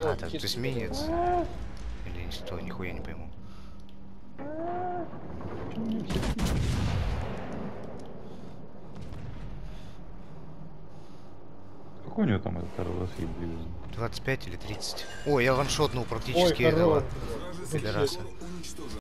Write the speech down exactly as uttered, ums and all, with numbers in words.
А, так ты сменец. Или что, нихуя не пойму. Какой у него там этот разъеб блин? двадцать пять или тридцать. Ой, я ваншотнул Ой, практически хорош. этого Вообще. пидораса.